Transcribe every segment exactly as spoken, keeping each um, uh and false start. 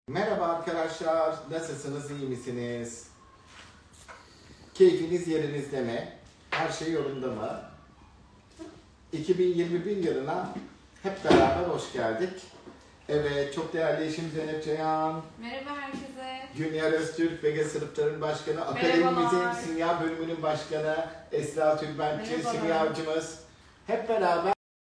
Merhaba arkadaşlar, nasılsınız, iyi misiniz? Keyfiniz yerinizde mi? Her şey yolunda mı? iki bin yirmi bir yılına hep beraber hoş geldik. Evet, çok değerli eşim Zeynep Ceyhan. Merhaba herkese. Günyar Öztürk, Vega Sınıfların Başkanı, Akademimizin Simya Bölümünün Başkanı Esra Tülbentçi, simyacımız. Hep beraber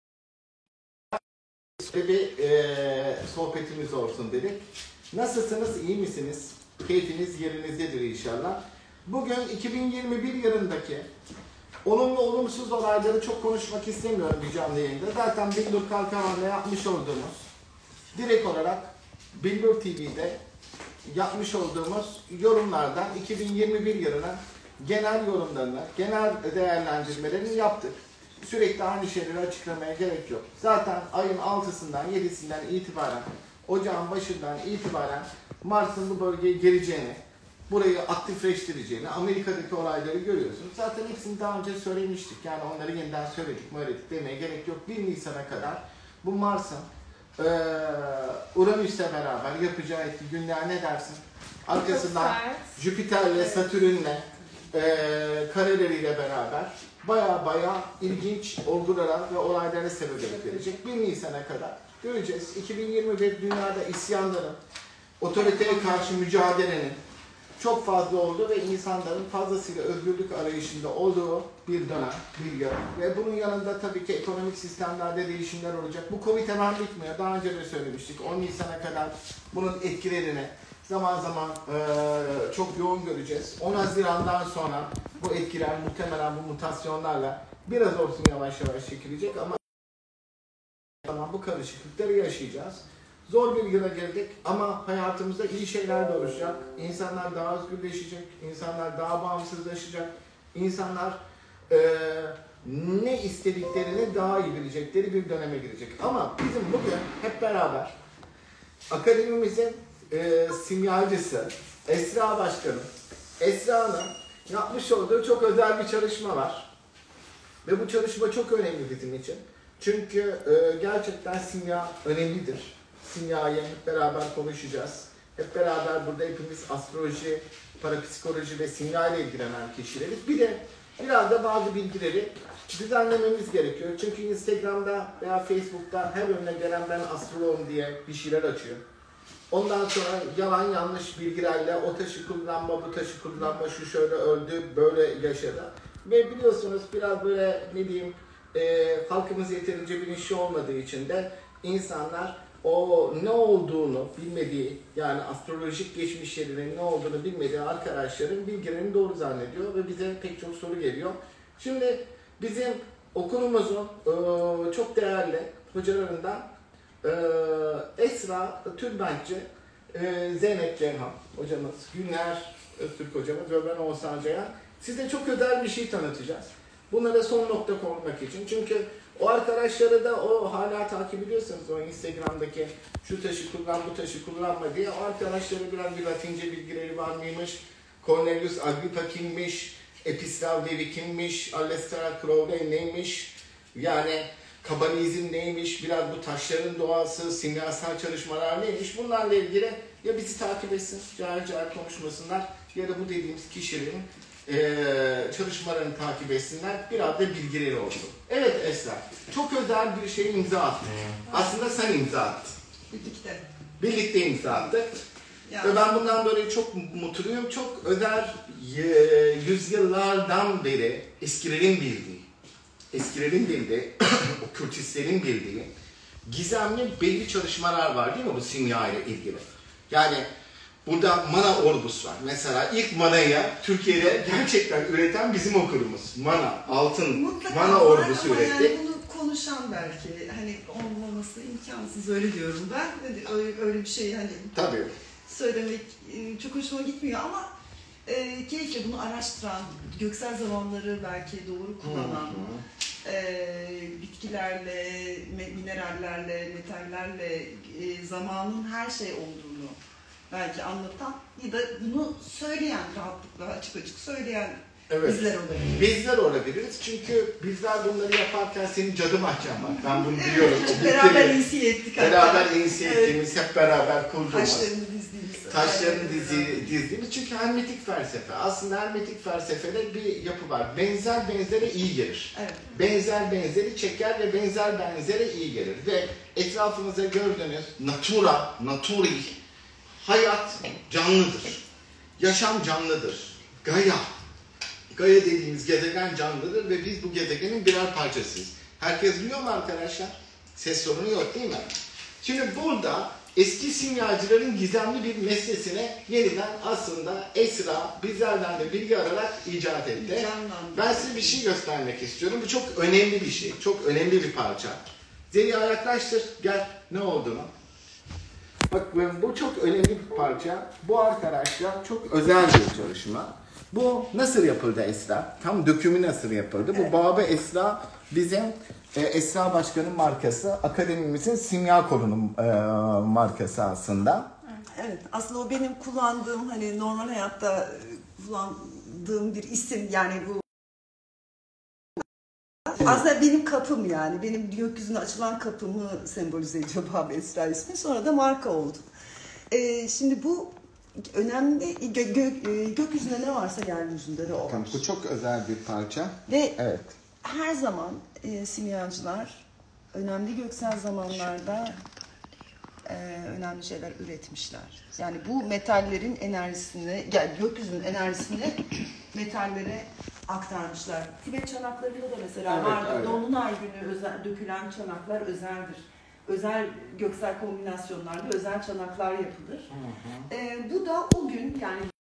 bir e, sohbetimiz olsun dedik. Nasılsınız, iyi misiniz? Keyfiniz yerinizdedir inşallah. Bugün iki bin yirmi bir yılındaki olumlu olumsuz olayları çok konuşmak istemiyorum bir canlı yayında. Zaten Billur Kalkavan'la yapmış olduğumuz, direkt olarak Billur T V'de yapmış olduğumuz yorumlardan iki bin yirmi bir yılının genel yorumlarını, genel değerlendirmelerini yaptık. Sürekli aynı şeyleri açıklamaya gerek yok. Zaten ayın altısından yedisinden itibaren, ocağın başından itibaren Mars'ın bu bölgeye geleceğini, burayı aktifleştireceğini, Amerika'daki olayları görüyorsunuz. Zaten hepsini daha önce söylemiştik. Yani onları yeniden söyledik, söyledik demeye gerek yok. bir Nisan'a kadar bu Mars'ın e, Uranüs'le beraber yapacağı etki günler ne dersin? Arkasından Jüpiter'le, Satürn'le, e, kareleriyle beraber baya baya ilginç olgulara ve olaylara sebebiyet verecek. bir Nisan'a kadar göreceğiz. iki bin yirmi bir dünyada isyanların, otoriteye karşı mücadelenin çok fazla olduğu ve insanların fazlasıyla özgürlük arayışında olduğu bir dönem, bir yıl. Ve bunun yanında tabii ki ekonomik sistemlerde değişimler olacak. Bu Covid hemen bitmiyor. Daha önce de söylemiştik. on Nisan'a kadar bunun etkilerini zaman zaman e, çok yoğun göreceğiz. on Haziran'dan sonra bu etkiler muhtemelen bu mutasyonlarla biraz olsun yavaş yavaş çekilecek ama zaman bu karışıklıkları yaşayacağız. Zor bir yıla girdik ama hayatımızda iyi şeyler de olacak. İnsanlar daha özgürleşecek, insanlar daha bağımsızlaşacak, insanlar e, ne istediklerini daha iyi bilecekleri bir döneme girecek. Ama bizim bugün hep beraber akademimizin e, simyacısı Esra Başkanım, Esra'nın yapmış olduğu çok özel bir çalışma var. Ve bu çalışma çok önemli bizim için. Çünkü e, gerçekten simya önemlidir. Simyayı hep beraber konuşacağız. Hep beraber burada hepimiz astroloji, parapsikoloji ve simya ile ilgilenen kişileriz. Bir de biraz da bazı bilgileri düzenlememiz gerekiyor. Çünkü Instagram'da veya Facebook'ta her önüne gelen ben astrologum diye bir şeyler açıyor. Ondan sonra yalan yanlış bilgilerle o taşı kullanma, bu taşı kullanma, şu şöyle öldü, böyle yaşadı. Ve biliyorsunuz biraz böyle ne diyeyim, e, halkımız yeterince bilinçli olmadığı için de insanlar o ne olduğunu bilmediği, yani astrolojik geçmişlerinin ne olduğunu bilmediği arkadaşların bilgilerini doğru zannediyor ve bize pek çok soru geliyor. Şimdi bizim okulumuzun e, çok değerli hocalarından e, Esra Tülbentçi, e, Zeynep Ceyhan hocamız, Günyar Öztürk hocamız ve ben Oğuzhan Ceyhan size çok özel bir şey tanıtacağız. Bunlara son nokta koymak için. Çünkü o arkadaşları da o hala takip ediyorsanız o Instagram'daki şu taşı kullan, bu taşı kullanma diye o arkadaşları biraz bir Latince bilgileri var mıymış? Cornelius Agrippa kimmiş? Epislav Levi kimmiş? Aleister Crowley neymiş? Yani Kabalizm neymiş? Biraz bu taşların doğası, simyasal çalışmalar neymiş? Bunlarla ilgili ya bizi takip etsin, cahil cahil konuşmasınlar ya da bu dediğimiz kişilerin Ee, çalışmalarını takip etsinler, biraz da bilgileri olsun. Evet Esra, çok özel bir şey imza attın. Aslında sen imza attın. Birlikte. Birlikte imza attık. Yani. Ve ben bundan dolayı çok mutluyum. Çok özel yüzyıllardan beri eskilerin bildiği, eskilerin bildiği, okültistlerin bildiği gizemli belli çalışmalar var değil mi bu simya ile ilgili? Yani burada mana orbus var. Mesela ilk manayı Türkiye'de gerçekten üreten bizim okulumuz. Mana, altın, mutlaka mana orbusu ama üretti. Yani bunu konuşan belki hani olmaması imkansız, öyle diyorum ben. Öyle, öyle bir şey hani Tabii. söylemek çok hoşuma gitmiyor ama e, keyifle bunu araştıran, göksel zamanları belki doğru kullanan, e, bitkilerle, minerallerle, metallerle e, zamanın her şey olduğunu belki anlatan ya da bunu söyleyen, rahatlıkla açık açık söyleyen Evet. Bizler olabiliriz. Bizler olabiliriz çünkü bizler bunları yaparken senin cadı mahkem var. Ben bunu biliyorum. Beraber inisiye ettik. Beraber inisiye ettiğimiz, hep beraber kurduğumuz. Taşlarını dizdiğimiz. Taşlarını dizi, dizdiğimiz. Çünkü hermetik felsefe. Aslında hermetik felsefede bir yapı var. Benzer benzere iyi gelir. Evet. Benzer benzeri çeker ve benzer benzere iyi gelir. Ve etrafınızda gördüğünüz natura, naturi, hayat canlıdır. Yaşam canlıdır. Gaia. Gaia dediğimiz gezegen canlıdır ve biz bu gezegenin birer parçasıyız. Herkes biliyor mu arkadaşlar? Ses sorunu yok değil mi? Şimdi burada eski simyacıların gizemli bir meslesine yeniden aslında Esra bizlerden de bilgi alarak icat etti. Ben size bir şey göstermek istiyorum. Bu çok önemli bir şey. Çok önemli bir parça. Zeliha yaklaştır. Gel. Ne olduğunu. Bak bu çok önemli bir parça. Bu arkadaşlar çok özel bir çalışma. Bu nasıl yapıldı Esra? Tam dökümü nasıl yapıldı? Evet. Bu Babı Esra bizim e, Esra Başkan'ın markası. Akademimizin simya kolunun e, markası aslında. Evet. Aslında o benim kullandığım hani normal hayatta kullandığım bir isim. Yani bu aslında benim kapım yani. Benim gökyüzüne açılan kapımı sembolize ediyor Babı Esra ismi. Sonra da marka oldu. Ee, şimdi bu önemli gö gö gökyüzünde ne varsa yeryüzünde de o var. Tamam, bu çok özel bir parça. Ve evet. her zaman e, simyacılar önemli göksel zamanlarda e, önemli şeyler üretmişler. Yani bu metallerin enerjisini, yani gökyüzünün enerjisini metallere aktarmışlar. Tibet çanaklarında da mesela evet, vardır. Evet. Dolunay günü özel, dökülen çanaklar özeldir. Özel göksel kombinasyonlarda özel çanaklar yapılır. Hı hı. E, bu da o gün yani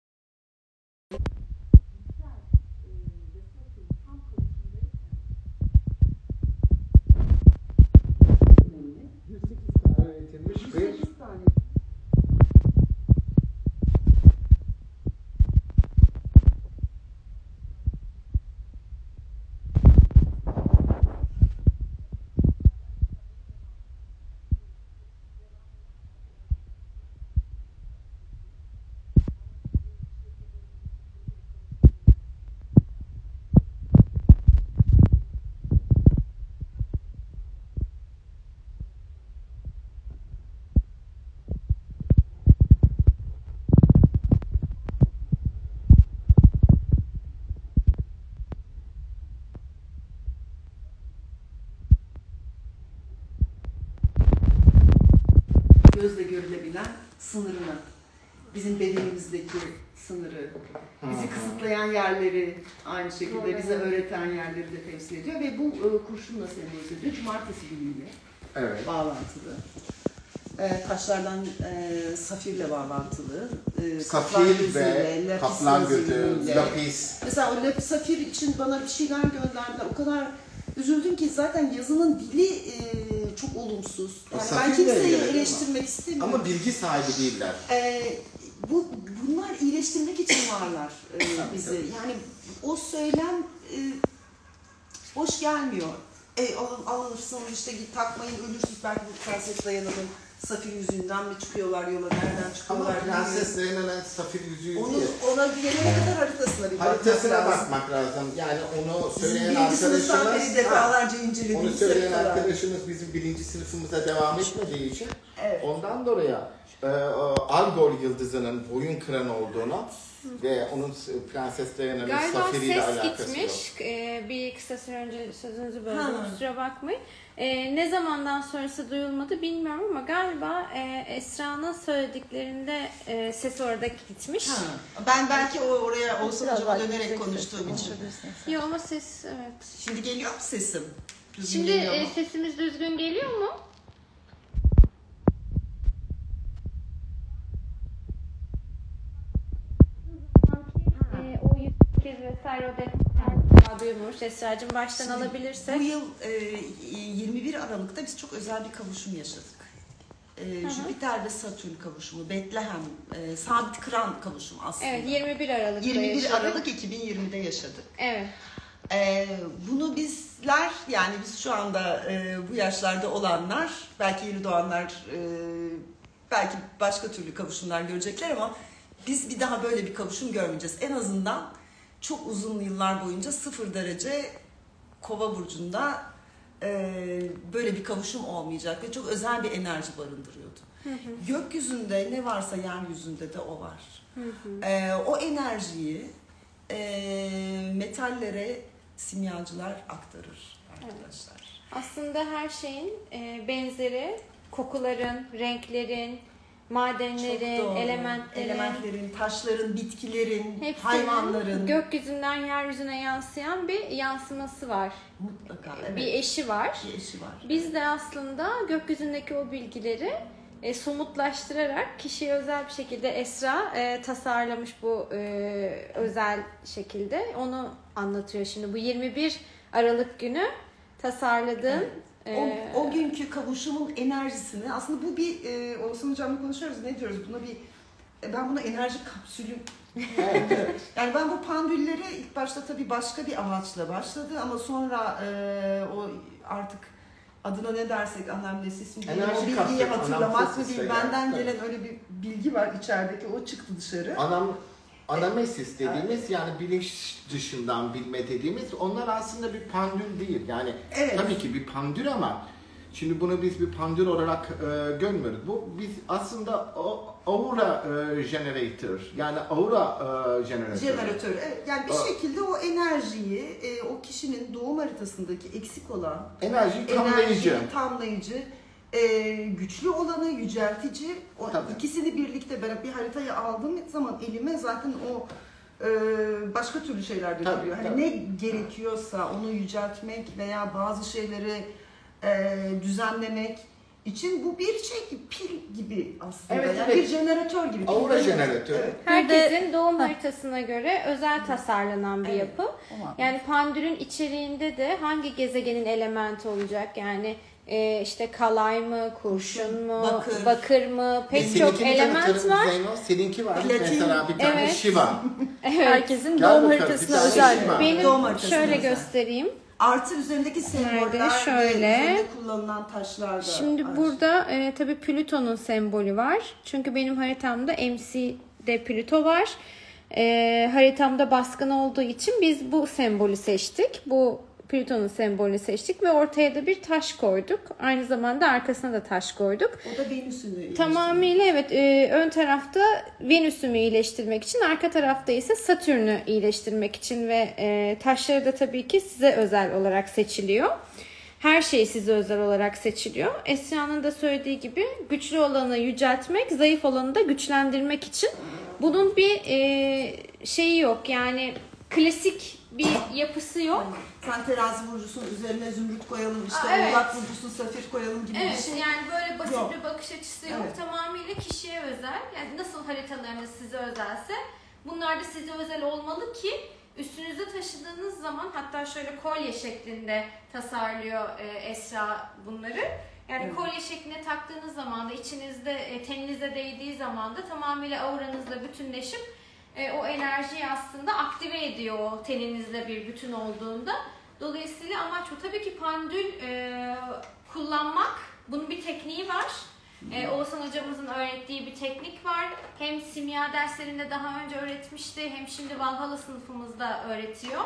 gözle görülebilen sınırını, bizim bedenimizdeki sınırı, bizi kısıtlayan yerleri, aynı şekilde bize öğreten yerleri de temsil ediyor ve bu e, kurşunla sembolize ediyor. Cumartesi günüyle evet. bağlantılı. E, taşlardan e, safirle bağlantılı. E, Safir ve kaplan gözü, lapis. Mesela o lapis safir için bana bir şeyler gönderdiler. O kadar üzüldüm ki zaten yazının dili e, çok olumsuz. Yani ben kimseyi eleştirmek istemiyorum. Ama bilgi sahibi değiller. E, bu bunlar iyileştirmek için varlar e, bizi. Yani o söylem e, hoş gelmiyor. E, alın, alırsın işte git takmayın ölürsünüz belki bu prenses dayanalım. Safir yüzüğünden mi çıkıyorlar yola, nereden çıkıyorlar? Ama prenses dayanılan safir yüzüğü onu, değil. ona bir gelene kadar haritasına bir haritasına bakmak lazım. Yani onu söyleyen arkadaşımız, defalarca inceledik. Onu söyleyen arkadaşımız bizim birinci sınıfımıza devam etmediği için evet. Ondan dolayı e, Algol yıldızının boyun kıran olduğunu ve onun prenses dayananın safiriyle alakası yok. Galiba ses gitmiş. Ee, bir kısa süre önce sözünüzü böldüm. Kusura bakmayın. Ee, ne zamandan sonrası duyulmadı bilmiyorum ama galiba e, Esra'nın söylediklerinde e, ses orada gitmiş. Ha. Ben belki o oraya olsun acaba dönerek konuştuğum için. Yok ama ses evet. Şimdi geliyor mu sesim? Düzgün Şimdi e, sesimiz düzgün geliyor mu? e, o yüz kez vesaire o detaylar duyulmuş. Esra'cığım baştan Şimdi, alabilirsek. Bu yıl e, yirmi bir Aralık'ta biz çok özel bir kavuşum yaşadık. E, Jüpiter ve Satürn kavuşumu, Betlehem, e, sabit kıran kavuşumu aslında. Evet, yirmi bir Aralık'ta yirmi bir yaşadık. Aralık iki bin yirmide yaşadık. Evet. E, bunu bizler, yani biz şu anda e, bu yaşlarda olanlar, belki yeni doğanlar, e, belki başka türlü kavuşumlar görecekler ama biz bir daha böyle bir kavuşum görmeyeceğiz. En azından çok uzun yıllar boyunca sıfır derece Kova burcunda e, böyle bir kavuşum olmayacak ve çok özel bir enerji barındırıyordu. Hı hı. Gökyüzünde ne varsa yeryüzünde de o var. Hı hı. E, o enerjiyi e, metallere simyacılar aktarır arkadaşlar. Evet. Aslında her şeyin e, benzeri, kokuların, renklerin, madenlerin, elementlerin, elementlerin, taşların, bitkilerin, hayvanların gökyüzünden yeryüzüne yansıyan bir yansıması var. Mutlaka. Evet. Bir eşi var. Bir eşi var. Biz de aslında gökyüzündeki o bilgileri e, somutlaştırarak kişiye özel bir şekilde Esra e, tasarlamış bu e, özel şekilde. Onu anlatıyor şimdi. Bu yirmi bir Aralık günü tasarladığın evet. O, o günkü kavuşumun enerjisini aslında bu bir e, Oğuzhan Hocam'la konuşuyoruz, ne diyoruz buna, bir e, ben buna enerji kapsülü yani ben bu pandülleri ilk başta tabii başka bir amaçla başladı ama sonra e, o artık adına ne dersek anlamnesisi mi değil, o bilgiyi hatırlamak mı değil, benden gelen evet. öyle bir bilgi var içerideki, o çıktı dışarı. Anam Anamesis dediğimiz evet. yani bilinç dışından bilme dediğimiz, onlar aslında bir pandül değil. Yani evet. tabii ki bir pandül ama şimdi bunu biz bir pandül olarak e, görmüyoruz. Bu biz aslında o, aura e, generator, yani aura e, jeneratörü. Jeneratörü. Evet. Yani bir o, şekilde o enerjiyi e, o kişinin doğum haritasındaki eksik olan enerji tamlayıcı. Enerji tamlayıcı. Ee, güçlü olanı yüceltici, o Tabii. ikisini birlikte ben bir haritayı aldığım zaman elime zaten o e, başka türlü şeyler de geliyor. Hani ne gerekiyorsa onu yüceltmek veya bazı şeyleri e, düzenlemek için bu bir şey gibi, pil gibi aslında. Evet, yani evet. Bir jeneratör gibi. Aura jeneratörü. Evet. Herkesin doğum haritasına göre özel tasarlanan bir evet. yapı. Yani pandülün içeriğinde de hangi gezegenin elementi olacak, yani Ee, işte kalay mı, kurşun mu, bakır, bakır mı, pek e, çok element var. Zeyno, seninki var. Platin. Mesela bir tane evet. Shiva. Evet. Herkesin doğum haritasına özel. Benim doğum şöyle özel. göstereyim. Artı üzerindeki semboller şöyle kullanılan taşlar da. Şimdi var. Burada e, tabii Plüton'un sembolü var. Çünkü benim haritamda M C'de Plüto var. E, haritamda baskın olduğu için biz bu sembolü seçtik. Bu Plüton'un sembolünü seçtik ve ortaya da bir taş koyduk. Aynı zamanda arkasına da taş koyduk. O da Venüs'ünü tamamıyla evet. E, ön tarafta Venüs'ümü iyileştirmek için, arka tarafta ise Satürn'ü iyileştirmek için ve e, taşları da tabii ki size özel olarak seçiliyor. Her şey size özel olarak seçiliyor. Esra'nın da söylediği gibi güçlü olanı yüceltmek, zayıf olanı da güçlendirmek için. Bunun bir e, şeyi yok, yani klasik bir yapısı yok. Sen terazi burcusun, üzerine zümrüt koyalım, işte Aa, evet. Oğlak burcusun, safir koyalım gibi evet, bir şey. Yani böyle basit yok. bir bakış açısı yok. Evet. Tamamıyla kişiye özel. Yani nasıl haritalarınız size özelse, bunlar da size özel olmalı ki üstünüzde taşıdığınız zaman, hatta şöyle kolye şeklinde tasarlıyor e, Esra bunları. Yani evet. kolye şeklinde taktığınız zaman da içinizde, e, teninize değdiği zaman da tamamıyla auranızla bütünleşip E, o enerjiyi aslında aktive ediyor o teninizle bir bütün olduğunda. Dolayısıyla amaç bu. Tabii ki pandül e, kullanmak, bunun bir tekniği var. E, Oğuzhan hocamızın öğrettiği bir teknik var. Hem simya derslerinde daha önce öğretmişti, hem şimdi Valhalla sınıfımızda öğretiyor.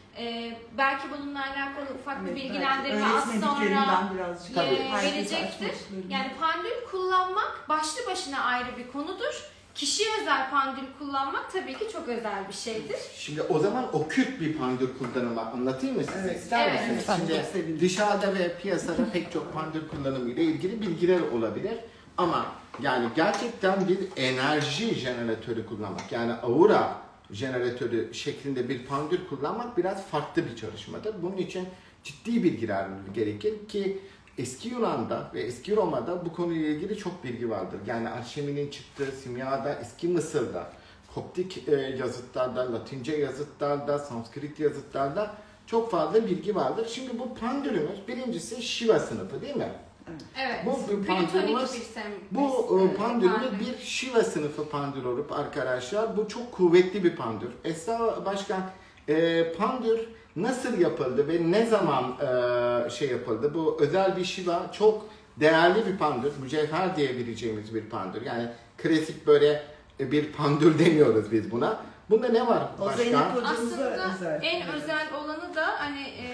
E, belki bununla alakalı ufak evet, bir bilgilendirme az sonra e, verecektir. Yani pandül kullanmak başlı başına ayrı bir konudur. Kişiye özel pandül kullanmak tabii ki çok özel bir şeydir. Şimdi o zaman okült bir pandül kullanımı anlatayım mı size? Evet. İster evet. misiniz? Şimdi dışarıda ve piyasada pek çok pandül kullanımı ile ilgili bilgiler olabilir. Ama yani gerçekten bir enerji jeneratörü kullanmak, yani aura jeneratörü şeklinde bir pandül kullanmak biraz farklı bir çalışmadır. Bunun için ciddi bilgiler gerekir ki eski Yunan'da ve eski Roma'da bu konuyla ilgili çok bilgi vardır. Yani alşeminin çıktığı simyada, eski Mısır'da, Koptik yazıtlarda, Latince yazıtlarda, Sanskrit yazıtlarda çok fazla bilgi vardır. Şimdi bu pandülümüz birincisi Shiva sınıfı değil mi? Evet. Bu bir pandülümüz, bu pandülümüz bir Shiva sınıfı pandül olup arkadaşlar, bu çok kuvvetli bir pandül. Esra Başkan, e, pandül nasıl yapıldı ve ne zaman e, şey yapıldı? Bu özel bir Shiva, çok değerli bir pandül, mücevher diyebileceğimiz bir pandül. Yani klasik böyle bir pandül demiyoruz biz buna. Bunda ne var O başka? Zeynep hocamıza Aslında özel. en Evet. özel olanı da hani e,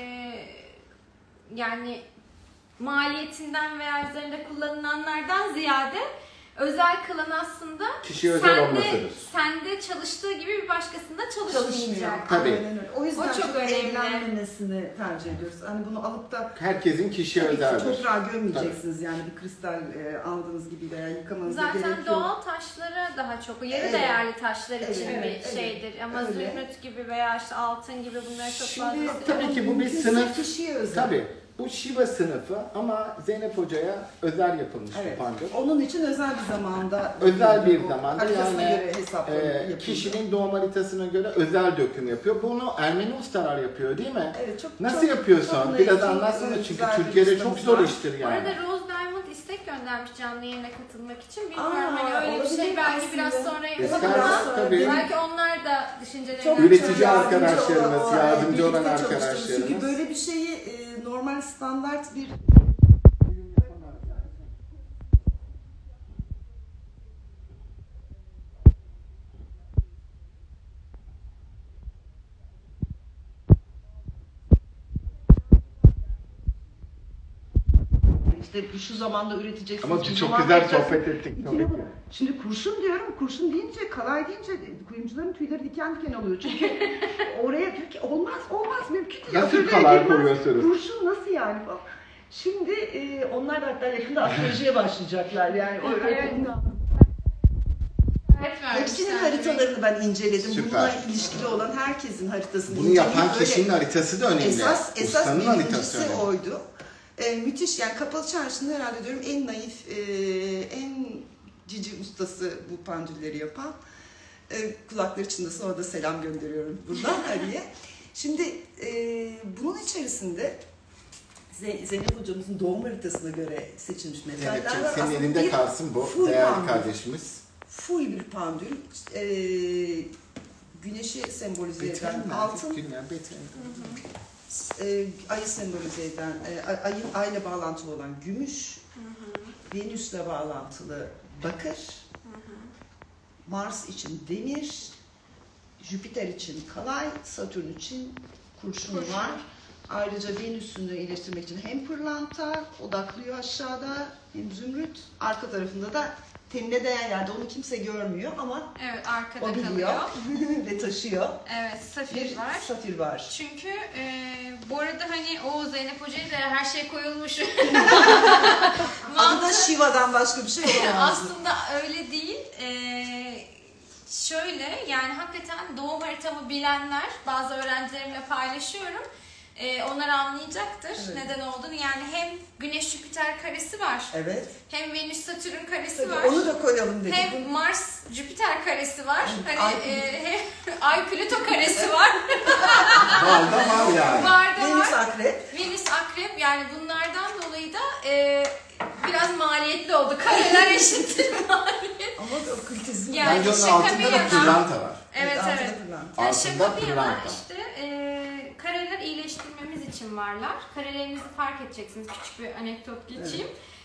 yani maliyetinden veya üzerinde kullanılanlardan ziyade özel kılan aslında Kişi özel sende, olmasıdır. sende çalıştığı gibi bir başkasında Çalışmıyor. çalışmayacak. Tabii. Aynen öyle. O yüzden O çok çok önemli. evlenmemesini tercih ediyoruz. Hani bunu alıp da Herkesin kişi tabii ki özeldir. toprağa gömmeyeceksiniz yani bir kristal e, aldığınız gibi veya yıkamanıza gerek Zaten yok. doğal taşlara daha çok, yarı Evet. değerli taşlar için Evet, bir evet, şeydir. Ama öyle. zümrüt gibi veya işte altın gibi bunları çok fazla Şimdi istiyor. tabii ki bu bir Mümkünse sınıf. kişiye özel. Tabii. Bu Shiva sınıfı ama Zeynep Hoca'ya özel yapılmış bir Evet. pandül. Onun için özel bir zamanda Özel bir o zamanda haritasına yani göre hesaplanıyor, e, yapılıyor. kişinin doğum haritasına göre özel döküm yapıyor. Bunu Ermeni ustalar yapıyor değil mi? Evet, çok, Nasıl çok, yapıyorsun? çok Biraz naif, anlatsana çok çünkü güzel bir Türkiye'de ustamız çok zor var. iştir Bu yani. arada Rose Diamond istek göndermiş canlı yayına katılmak için. Bilmiyorum Aa, hani öyle bir olabilir şey belki aslında. biraz sonra İster, yapalım ama tabii. belki onlar da düşüncelerini Çok Üretici çok yardımcı arkadaşlarımız, olan, yardımcı birlikte olan çalıştığımız. arkadaşlarımız. Çünkü böyle bir şeyi e, normal standart bir İşte şu zamanda üreteceksiniz. Ama bu çok zamanda güzel yapacaksınız. sohbet ettik tabii İkili ki. bu. Şimdi kurşun diyorum, kurşun deyince, kalay deyince kuyumcuların tüyleri diken diken oluyor. Çünkü oraya diyor ki olmaz, olmaz, mümkün değil. Nasıl Atölyeye kalay girmez. koyuyorsunuz? Kurşun nasıl yani falan. Şimdi e, onlar da hatta yakında astrolojiye başlayacaklar yani. O, Evet. Hepsinin haritalarını ben inceledim. Süper. Bununla ilişkili olan herkesin haritasını Bunu inceleyip yapan böyle- kişinin haritası da önemli. Esas, esas Ustanın haritası birincisi önemli. oydu. Ee, müthiş yani Kapalı Çarşı'nın herhalde diyorum en naif, e, en cici ustası bu pandülleri yapan. E, kulakları çınlasın, orada selam gönderiyorum buradan Ali'ye. Şimdi e, bunun içerisinde Ze- Zeynep hocamızın doğum haritasına göre seçilmiş metaller Evet, var. çünkü senin Aslında elinde bir kalsın bu full değerli pandül. kardeşimiz. Full bir pandül. E, güneşi sembolize eden Beterim altın. artık dünya beterim. E, ayı sembolize eden, e, ay- ayın ayla bağlantılı olan gümüş, Venüs'le bağlantılı bakır, Mars için demir, Jüpiter için kalay, Satürn için kurşun Kurşun. var. Ayrıca Venüs'ünü iyileştirmek için hem pırlanta odaklıyor aşağıda hem zümrüt. Arka tarafında da tenine değen yerde onu kimse görmüyor ama Evet, arkada o biliyor kalıyor. ve taşıyor. Evet, safir Bir var. safir var. Çünkü e, bu arada hani o Zeynep Hoca'ya da her şey koyulmuş. Adı da Shiva'dan başka bir şey olamaz. Aslında öyle değil. Ee, şöyle yani hakikaten doğum haritamı bilenler, bazı öğrencilerimle paylaşıyorum. Ee, onlar anlayacaktır Evet. neden olduğunu. Yani hem Güneş Jüpiter karesi var, Evet. hem Venüs Satürn karesi Tabii var. onu da koyalım dedik. Hem Mars Jüpiter karesi var. Hani Ay. e, hem Ay Plüto karesi var. Var da var yani. var da Venüs var. akrep. Venüs Akrep, yani bunlardan dolayı da e, biraz maliyetli oldu. Kareler eşittir maliyet. Ama da okültizm. Yani Bence onun şaka altında bir da yana- pırlanta var. Evet altında evet. pırlanta. Yani Altında şaka bir yana pırlanta. işte e, kareler iyileştirmemiz için varlar. Karelerinizi fark edeceksiniz. Küçük bir anekdot geçeyim.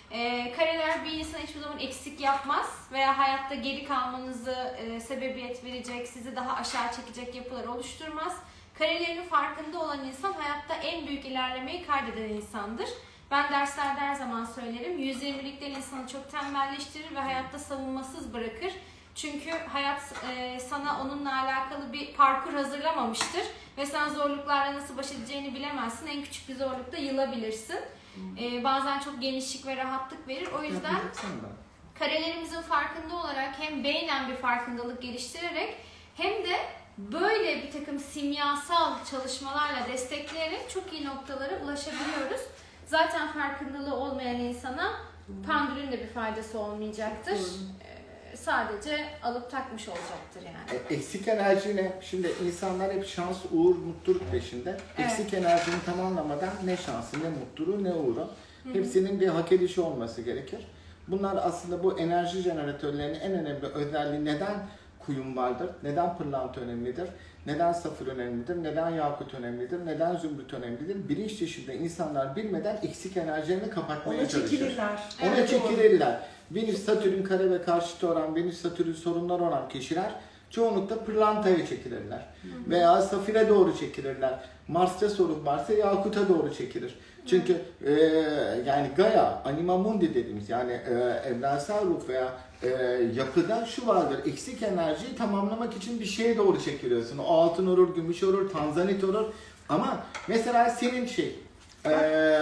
E, kareler bir insan hiçbir zaman eksik yapmaz veya hayatta geri kalmanızı e, sebebiyet verecek, sizi daha aşağı çekecek yapılar oluşturmaz. Karelerinin farkında olan insan hayatta en büyük ilerlemeyi kaydeden insandır. Ben derslerde her zaman söylerim. yüz yirmilikler insanı çok tembelleştirir ve hayatta savunmasız bırakır. Çünkü hayat e, sana onunla alakalı bir parkur hazırlamamıştır. Ve sen zorluklarla nasıl baş edeceğini bilemezsin. En küçük bir zorlukta yılabilirsin. E, bazen çok genişlik ve rahatlık verir. O yüzden karelerimizin farkında olarak hem beynen bir farkındalık geliştirerek hem de böyle bir takım simyasal çalışmalarla destekleyerek çok iyi noktalara ulaşabiliyoruz. Zaten farkındalığı olmayan insana pandülün de bir faydası olmayacaktır. Ee, sadece alıp takmış olacaktır yani. E, Eksik enerjine, şimdi insanlar hep şans, uğur, mutluluk peşinde. Evet. Eksik enerjini tamamlamadan ne şansı, ne mutluluğu, ne uğuru. Hepsinin bir hak edişi olması gerekir. Bunlar aslında bu enerji jeneratörlerinin en önemli özelliği. Neden kuyum vardır? Neden pırlanta önemlidir? Neden safir önemlidir? Neden yakut önemlidir? Neden zümrüt önemlidir? Bilinç dışında insanlar bilmeden eksik enerjilerini kapatmaya Ona çalışır. çekilirler. Ona Evet, çekilirler. Venüs Satürn kare ve karşıtı olan, Venüs Satürn sorunlar olan kişiler çoğunlukla pırlantaya çekilirler. Hı hı. Veya safire doğru çekilirler. Mars'ta sorun varsa yakuta doğru çekilir. Çünkü e, yani Gaia, Anima Mundi dediğimiz yani e, evrensel ruh veya e, yapıda şu vardır. Eksik enerjiyi tamamlamak için bir şeye doğru çekiliyorsun. O altın olur, gümüş olur, tanzanit olur. Ama mesela senin şey, e,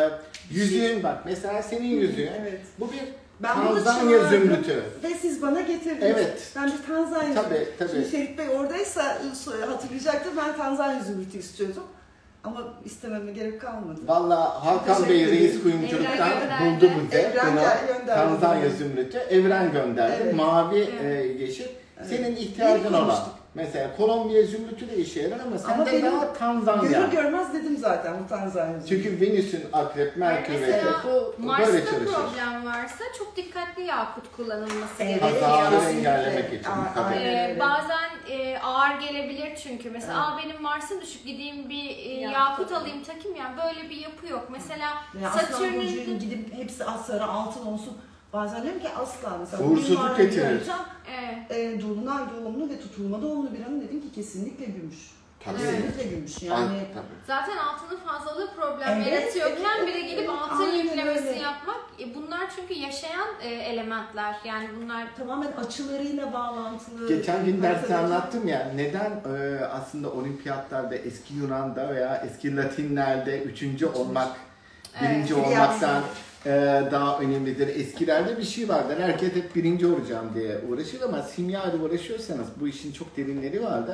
yüzüğün bak. Mesela senin yüzüğün. Evet. Bu bir ben Tanzanya zümrütü. Ve siz bana getirdiniz. Evet. Ben bir Tanzanya tabii, zümrütü. tabii. Şimdi Ferit Bey oradaysa hatırlayacaktır. Ben Tanzanya zümrütü istiyordum. Ama istememe gerek kalmadı. Valla Hakan Bey reis kuyumculuktan buldu bize. Evren gönderdi. Tanzanya zümrütü. Evren gönderdi. Evet. Mavi evet. e, yeşil. Evet. Senin ihtiyacın olan. Mesela Kolombiya zümrütü de işe yarar ama sen de daha Tanzanya. Görür görmez dedim zaten bu Tanzanya zümrütü. Çünkü Venüs'ün akrep, Merkür ve Mars'ta problem varsa çok dikkatli yakut kullanılması evet. gerekiyor. Hazaları engellemek için. Aa, ee, bazen e, ağır gelebilir çünkü. Mesela evet. benim Mars'ım düşük, gideyim bir e, yakut, yakut alayım takayım, yani böyle bir yapı yok. Mesela Satürn'ün gidip hepsi sarı altın olsun. Bazen diyorum ki asla mesela uğursuzluk getirir. Evet. E, Dolunay doğumlu ve tutulma doğumlu bir hanım dedim ki kesinlikle gümüş. Tabii. Kesinlikle gümüş. Yani Ay, zaten altının fazlalığı problem evet, yaratıyorken evet, bir de gidip evet, altın yüklemesi öyle. yapmak. E, bunlar çünkü yaşayan e, elementler. Yani bunlar tamamen açılarıyla bağlantılı. Geçen gün derste anlattım ya, neden e, aslında olimpiyatlarda eski Yunan'da veya eski Latinler'de üçüncü olmak, birinci evet, olmaktan e, daha önemlidir. Eskilerde bir şey vardır, herkes hep birinci olacağım diye uğraşır ama simyayla uğraşıyorsanız bu işin çok derinleri vardır.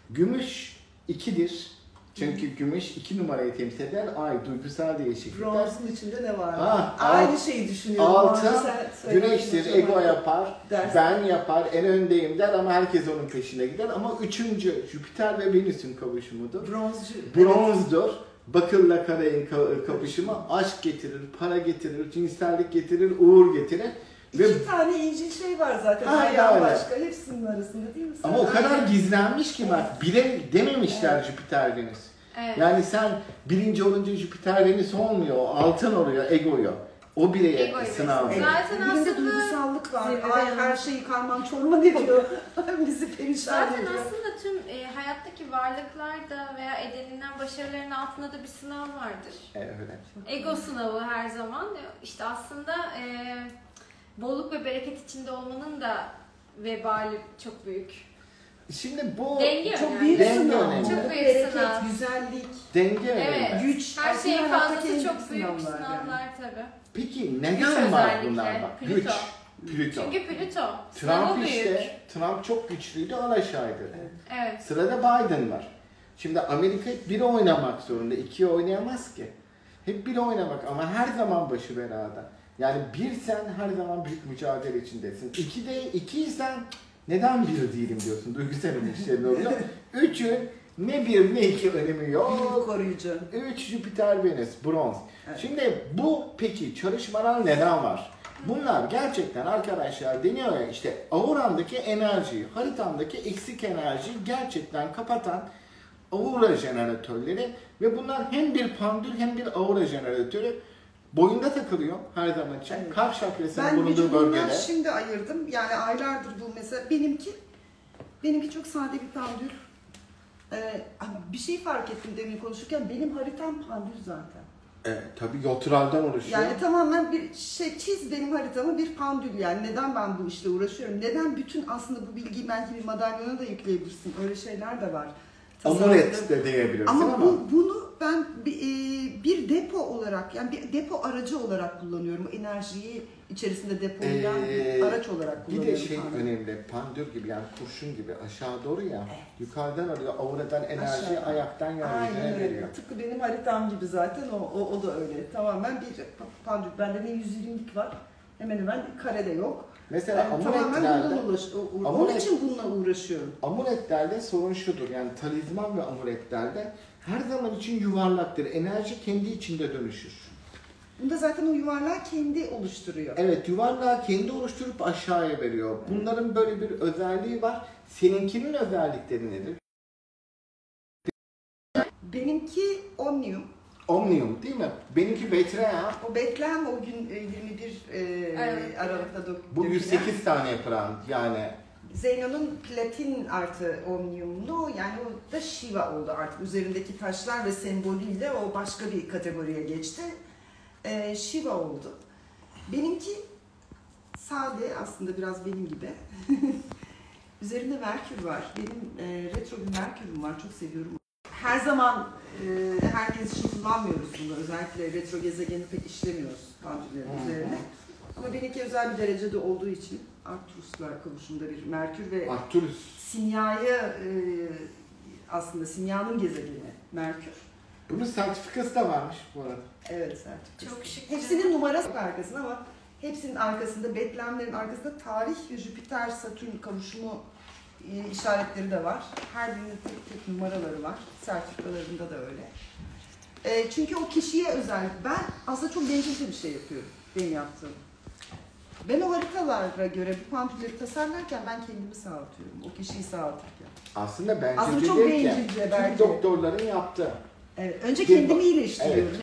Gümüş ikidir. Çünkü gümüş iki numarayı temsil eder. Ay, duygusal değişiklikler. Bronzun içinde ne var? Ha, aynı alt, şeyi düşünüyorum. Altı güneştir, ego yapar, dersin. Ben yapar, en öndeyim der ama herkes onun peşine gider. Ama üçüncü Jüpiter ve Venüs'ün kavuşumudur. Bronzcu. Bronzdur. Evet. Bakırla karayın kapışımı aşk getirir, para getirir, cinsellik getirir, uğur getirir. İki ve tane ince şey var zaten. Hayır, başka hepsinin arasında değil mi? Sen ama o kadar gizlenmiş ki bak, bile dememişler evet. Jüpiter Venüs. Evet. Yani sen birinci olunca Jüpiter Venüs olmuyor, altın oluyor, egoyu. O bireye sınav. Evet. Zaten aslında duygusallık var. Ay, her şeyi karman çorman ediyor. Bizi perişan Zaten ediyor. Zaten aslında tüm e, hayattaki varlıklarda veya edinilen başarıların altında da bir sınav vardır. Evet. Ego sınavı her zaman. İşte aslında e, bolluk ve bereket içinde olmanın da vebali çok büyük. Şimdi bu denge çok yani. büyük denge sınav. önemli. Çok büyük bereket, sınav. güzellik, denge evet. önemli. Güç. Her şeyin fazlası çok sınavlar büyük sınavlar yani. tabii. Peki neden var bunlar bak? Plüto. Güç. Plüto. Çünkü Plüto. Trump büyük. işte, Trump çok güçlüydü, alaşağıydı. Evet. evet. Sırada Biden var. Şimdi Amerika hep biri oynamak zorunda, ikiye oynayamaz ki. Hep biri oynamak ama her zaman başı belada. Yani bir sen her zaman büyük mücadele içindesin. İki de ikiysen neden bir değilim diyorsun. Duygusal ilişkilerin oluyor. Üçün ne bir ne iki önemi yok. Koruyucu. Üç Jüpiter Venüs, bronz. Evet. Şimdi bu peki çalışmalar neden var? Bunlar gerçekten arkadaşlar deniyor ya, işte aurandaki enerjiyi, haritamdaki eksik enerjiyi gerçekten kapatan aura jeneratörleri ve bunlar hem bir pandül hem bir aura jeneratörü. Boyunda takılıyor her zaman için. Evet. Kalp çakrasının bulunduğu bölgede. Ben şimdi ayırdım. Yani aylardır bu mesela. Benimki benimki çok sade bir pandül. Ee, bir şey fark ettim demin konuşurken. Benim haritam pandül zaten. Evet, tabii yotraldan oluşuyor. Yani tamamen bir şey, çiz benim haritamı bir pandül yani. Neden ben bu işle uğraşıyorum? Neden bütün aslında bu bilgiyi belki bir madalyona da yükleyebilirsin. Öyle şeyler de var. Amulet de diyebilirsin ama, ama bu, bunu ben bir, bir depo olarak, yani bir depo aracı olarak kullanıyorum. Enerjiyi içerisinde depolayan ee, bir araç olarak kullanıyorum. Bir de şey pandül. Önemli, pandül gibi yani kurşun gibi aşağı doğru ya, evet. Yukarıdan alıyor, auradan enerjiyi ayaktan yeryüzüne veriyor. Tıpkı benim haritam gibi zaten o, o, o da öyle. Tamamen bir pandül. Bende ne yüz yirmilik var, hemen hemen karede yok. Mesela yani amuletlerde, onun için bununla uğraşıyorum. Amuletlerde sorun şudur, yani talizman ve amuletlerde her zaman için yuvarlaktır. Enerji kendi içinde dönüşür. Bunda zaten o yuvarlağı kendi oluşturuyor. Evet, yuvarlağı kendi oluşturup aşağıya veriyor. Bunların böyle bir özelliği var. Seninkinin özellikleri nedir? Benimki omnium. Omnium değil mi? Benimki Betlehem. O Betlehem o gün yirmi bir e, Aralık'ta dökülen. Bu yüz sekiz tane yapılan yani Zeyno'nun platin artı omniumlu, yani o da Shiva oldu artık. Üzerindeki taşlar ve sembolüyle o başka bir kategoriye geçti. Ee, Shiva oldu. Benimki sade, aslında biraz benim gibi. Üzerinde Merkür var. Benim e, retro bir Merkür'üm var. Çok seviyorum. Her zaman e, herkes için kullanmıyoruz bunu. Özellikle retro gezegeni pek işlemiyoruz pandüllerin üzerine. Ama benimki özel bir derecede olduğu için Arcturus'la kavuşumda bir Merkür ve Arcturus. simyayı e, aslında simyanın gezegeni Merkür. Bunun sertifikası da varmış bu arada. Evet, sertifikası. Çok şık. Hepsinin numarası arkasında ama hepsinin arkasında, Betlemlerin arkasında tarih ve Jüpiter Satürn kavuşumu e, işaretleri de var. Her birinin tek tek numaraları var. Sertifikalarında da öyle. E, çünkü o kişiye özel. Ben aslında çok bencilce bir şey yapıyorum. Benim yaptığım. Ben o haritalara göre bu pandülleri tasarlarken ben kendimi sağaltıyorum. O kişiyi sağaltırken. Aslında bence Aslında çok bencilce tüm belki. doktorların yaptığı. Evet, önce Bir- kendimi iyileştiriyorum.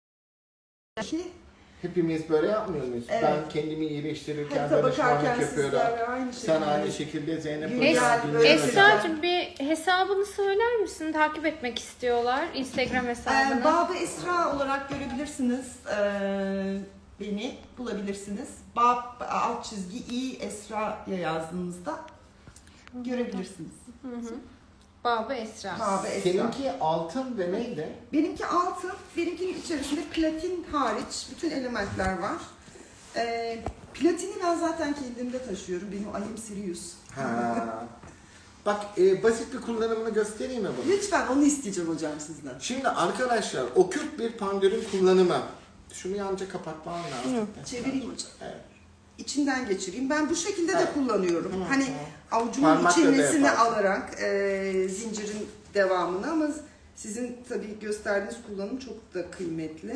Evet. Hepimiz böyle yapmıyor muyuz? Evet. Ben kendimi iyileştirirken Harita danışmanlık bakarken yapıyorum. sizlerle aynı şekilde. Sen aynı şekilde Zeynep Güzel, Hocam böyle dinliyorsun. Esra'cığım bir hesabını söyler misin? Takip etmek istiyorlar. Instagram hesabını. Ee, Bab Esra olarak görebilirsiniz. Ee, beni bulabilirsiniz. Bab alt çizgi i Esra'ya yazdığınızda görebilirsiniz. Hı hı. Baba Esra. Bab Esra. Seninki altın ve neydi? Benimki altın, benimkinin içerisinde platin hariç bütün elementler var. Ee, platini ben zaten kendimde taşıyorum. Benim ayım Sirius. Ha. Bak e, basit bir kullanımını göstereyim mi bunu? Lütfen onu isteyeceğim hocam sizden. Şimdi arkadaşlar okült bir pandülün kullanımı. Şunu yalnızca kapatmam lazım. Çevireyim hocam. Evet. İçinden geçireyim. Ben bu şekilde de Evet. kullanıyorum. Hı, Hani hı. avucumun Parmakla da içilmesini yaparsın. alarak e, zincirin devamını, ama sizin tabii gösterdiğiniz kullanım çok da kıymetli.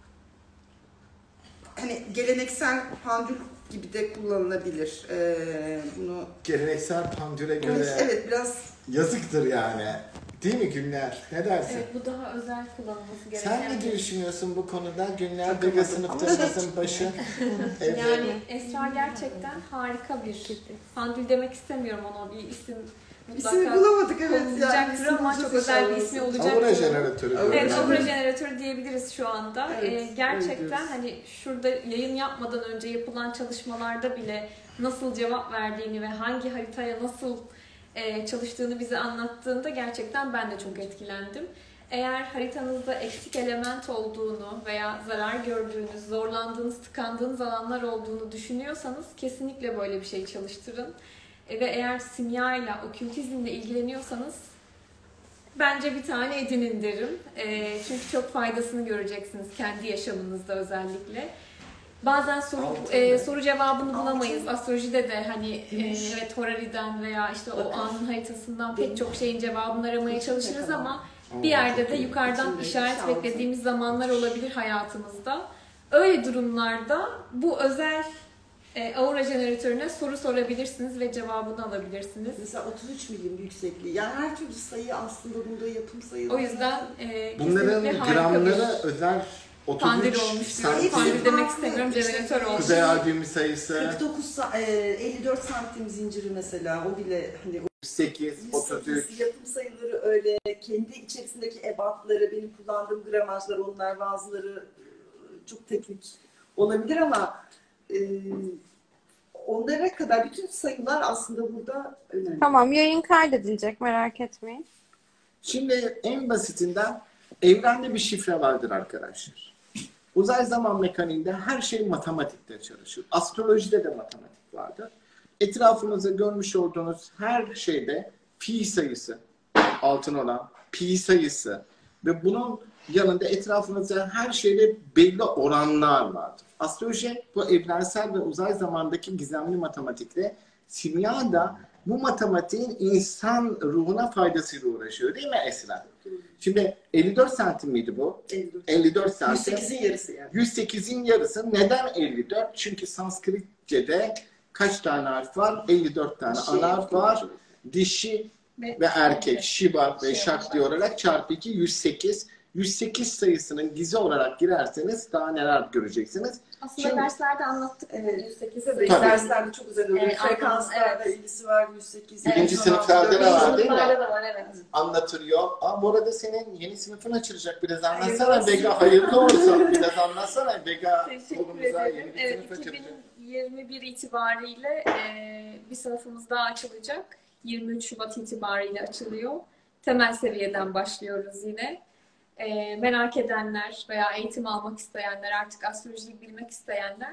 Hani geleneksel pandül gibi de kullanılabilir. E, bunu Geleneksel pandüle göre evet biraz yazıktır yani. Değil mi Günler? Ne dersin? Evet, bu daha özel kullanılması gereken. Sen ne düşünüyorsun bu konuda? Günler Takamadım. Bega sınıftasın başı. Evet. Yani Esra gerçekten harika bir pandül demek istemiyorum, ona bir isim mutlaka ismi bulamadık, evet. konulacaktır isim ama bulacağız çok özel bir inşallah. ismi olacaktır. Aura jeneratörü. Evet, Evet, diyorlar. Aura jeneratörü diyebiliriz şu anda. Evet, Ee, öyle gerçekten diyoruz. hani şurada yayın yapmadan önce yapılan çalışmalarda bile nasıl cevap verdiğini ve hangi haritaya nasıl e, çalıştığını bize anlattığında gerçekten ben de çok etkilendim. Eğer haritanızda eksik element olduğunu veya zarar gördüğünüz, zorlandığınız, tıkandığınız alanlar olduğunu düşünüyorsanız kesinlikle böyle bir şey çalıştırın. E, ve eğer simyayla, okültizmle ilgileniyorsanız bence bir tane edinin derim. E, çünkü çok faydasını göreceksiniz kendi yaşamınızda özellikle. Bazen soru Altın e, ne? soru cevabını Altın. bulamayız. Astrolojide de hani e, Gümüş. evet Horari'den veya işte o Bakın. anın haritasından Benim- pek çok şeyin cevabını aramaya çalışırız kadar. ama Aa, bir yerde çok de iyi. yukarıdan İçinde işaret altın. beklediğimiz zamanlar olabilir hayatımızda. Öyle durumlarda bu özel e, aura jeneratörüne soru sorabilirsiniz ve cevabını alabilirsiniz. Mesela otuz üç milim yüksekliği. Yani her türlü sayı aslında bunda yapım sayıları. O yüzden e, Bunların kesinlikle harika gramları bir özel pandül otuz üç olmuş diyorum. Hepsi Pandül demek farklı. istemiyorum, İşte jeneratör olmuş. Kuzey albümü sayısı kırk dokuz, sa- e, elli dört santim zinciri mesela, o bile hani sekiz, otuz üç. yapım sayıları öyle, kendi içerisindeki ebatları, benim kullandığım gramajlar, onlar bazıları e, çok teknik olabilir ama e, onlara kadar bütün sayılar aslında burada önemli. Tamam, yayın kaydedilecek, merak etmeyin. Şimdi en basitinden evrende bir şifre vardır arkadaşlar. Uzay zaman mekaniğinde her şey matematikte çalışır. Astrolojide de matematik vardır. Etrafınızda görmüş olduğunuz her şeyde pi sayısı, altın olan pi sayısı ve bunun yanında etrafınızda her şeyde belli oranlar vardır. Astroloji bu evrensel ve uzay zamandaki gizemli matematikle, simya da bu matematiğin insan ruhuna faydasıyla uğraşıyor, değil mi Esra? Şimdi elli dört santim miydi bu? elli dört. elli dört santim. yüz sekizin yarısı yani. yüz sekizin yarısı. Neden elli dört? Çünkü Sanskritçe'de kaç tane harf var? elli dört tane Dişi, ana harf var. erkek. Dişi Ve- ve erkek. Shiva ve Shiva. Shakti olarak çarpı iki, yüz sekiz. yüz sekiz sayısının gizi olarak girerseniz daha neler göreceksiniz. Aslında Şimdi- derslerde anlattık. Evet. yüz sekiz Tabii Tabii. derslerde çok güzel oluyor. Evet, Frekanslarla evet. ilgisi var yüz sekiz. Birinci yüz on altı, sınıflarda da dördüncü var, değil mi? Sınıflarda da var, evet. Anlatılıyor. Aa, bu arada senin yeni sınıfın açılacak. Biraz Hayırlı anlatsana olsun. Bega. Hayırlı olsun. Biraz anlatsana Bega. Teşekkür Okulumuza ederim. yeni bir Evet, sınıf açılacak. iki bin yirmi bir itibariyle e, bir sınıfımız daha açılacak. yirmi üç Şubat itibariyle açılıyor. Temel seviyeden başlıyoruz yine. E, merak edenler veya eğitim almak isteyenler, artık astrolojiyi bilmek isteyenler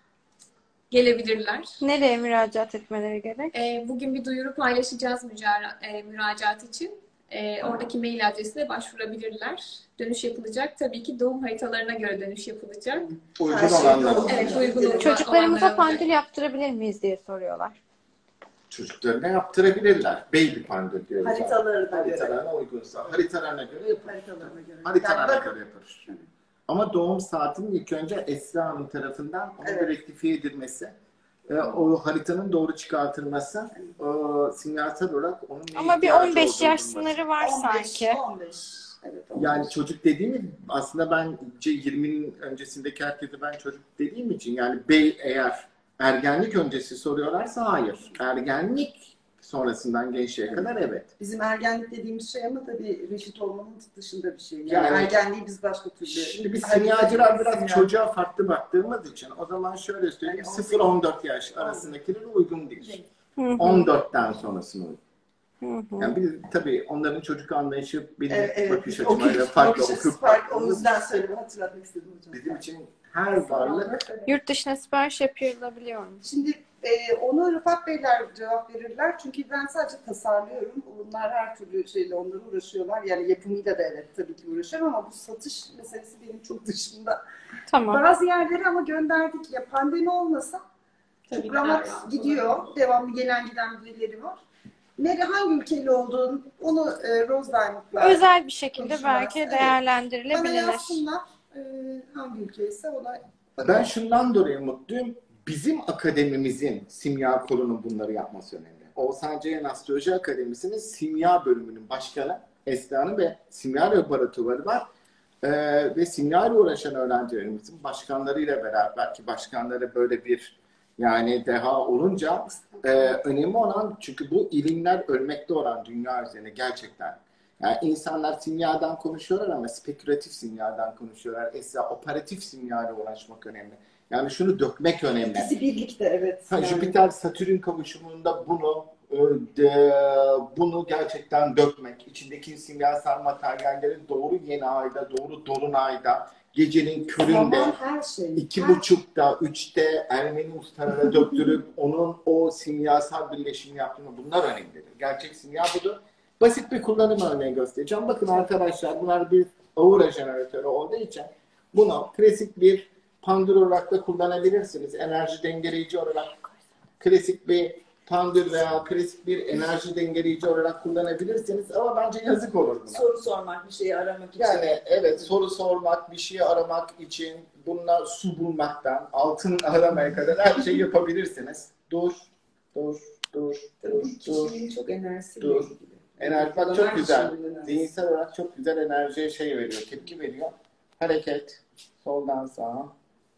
gelebilirler. Nereye müracaat etmeleri gerek? E, bugün bir duyuru paylaşacağız mücara- e, müracaat için. E, oradaki mail adresine başvurabilirler. Dönüş yapılacak. Tabii ki doğum haritalarına göre dönüş yapılacak. Uygun Her şey olanlar. tamam. Evet, uygun olan- Çocuklarımıza olanlara pandül yaptırabilir miyiz diye soruyorlar. Çocuklarına yaptırabilirler. Baby pandül diyoruz. Haritaları da göre. Haritalarına uygunsa. Haritalarına göre yapar. Haritalarına göre. Haritalarına Yani göre bakın, yapar. Ama doğum saatinin ilk önce Esra Hanım tarafından onu Evet. bir rektifiye edilmesi, e, o haritanın doğru çıkartılması, o simyasal olarak onun neye Ama bir ihtiyacı on beş olduğunu yaş bulması. sınırı var on beş, sanki. on beş. Evet, on beş. Yani çocuk dediğim aslında ben yirminin öncesindeki herkese ben çocuk dediğim için yani bey eğer ergenlik öncesi soruyorlarsa hayır. Ergenlik sonrasından gençliğe kadar evet. Bizim ergenlik dediğimiz şey ama tabii reşit olmanın dışında bir şey. Yani, Yani- ergenliği biz başka türlü... Şimdi biz Harita simyacılar biraz simya- çocuğa farklı baktığımız için o zaman şöyle söyleyeyim Yani sıfır on dört yaş arasındakilere uygun değil. Hı hı, on dörtten sonrasına uygun. hı hı. Yani biz tabii onların çocuk anlayışı benim Evet, evet. bakış Okul- açımayla farklı. bakış açısı Okul farklı. O yüzden söyledim, hatırlatmak istedim hocam. bizim için her varlık Yurt dışına sipariş yapılabiliyor mu? Şimdi e, onu Rıfat Beyler cevap verirler. Çünkü ben sadece tasarlıyorum. Bunlar her türlü şeyle onlara uğraşıyorlar. Yani yapımıyla da evet tabii ki uğraşıyorum ama bu satış meselesi benim çok dışımda. Tamam. Bazı yerlere ama gönderdik. Ya pandemi olmasa Tabii çok ki rahat her- gidiyor. Devamlı gelen giden birileri var. Nere hangi ülkeli olduğunu onu e, Rose Diamond'la Özel bir şekilde konuşurlar. belki Evet. değerlendirilebilir. bana yazsınlar. E, hangi ülkeyse ona Ben şundan dolayı mutluyum. Bizim akademimizin simya kolunun bunları yapması önemli. Oğuzhan Ceyhan Astroloji Akademisi'nin simya bölümünün başkanı Esra Hanım ve simya laboratuvarı var. Ee, ve simya ile uğraşan öğrencilerimizin başkanlarıyla beraber ki başkanları böyle bir yani deha olunca e, önemli olan çünkü bu ilimler ölmekte olan dünya üzerine gerçekten. Yani insanlar simyadan konuşuyorlar ama spekülatif simyadan konuşuyorlar. Esra operatif simya ile uğraşmak önemli. Yani şunu dökmek önemli. İkisi birlikte evet. Ha, Yani. Jüpiter Satürn kavuşumunda bunu e, de, bunu gerçekten dökmek, içindeki simyasal materyalleri doğru yeni ayda, doğru dolunayda, gecenin köründe, Zaman her şey. iki Her- buçukta, üçte Ermeni ustalara döktürüp onun o simyasal birleşimi yaptığını bunlar önemlidir. Gerçek simya budur. Basit bir kullanım örneği göstereceğim. Bakın arkadaşlar bunlar bir aura jeneratörü olduğu için bunu klasik bir pandül olarak da kullanabilirsiniz. Enerji dengeleyici olarak klasik bir pandül veya klasik bir enerji dengeleyici olarak kullanabilirsiniz. Ama bence yazık olur buna. Soru sormak, bir şeyi aramak için. Yani evet soru sormak, bir şey aramak için bunlar su bulmaktan altın aramaya kadar her şeyi yapabilirsiniz. Dur, dur, dur, Tabii dur, bu dur. kişiliğin çok enerjisi. Dur. Enerji bak çok Her güzel. kişinin enerjisi. Zihinsel olarak çok güzel enerjiye şey veriyor, tepki veriyor. Hareket, soldan sağa.